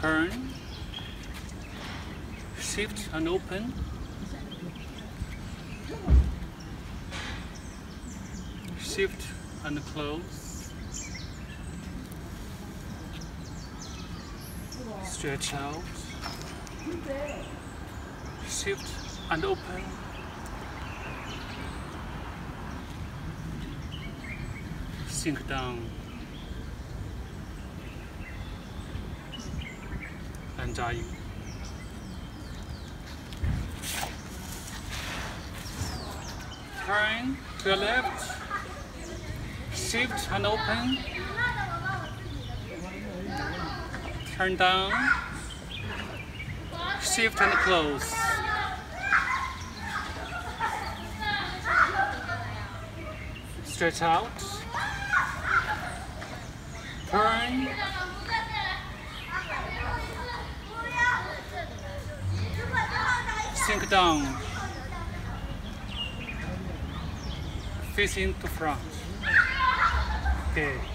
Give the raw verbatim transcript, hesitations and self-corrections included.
turn, shift and open, shift and close, stretch out, shift and open, sink down, and dive. Turn to the left, shift and open, turn down, shift and close, stretch out, turn, sink down, facing to front. Okay.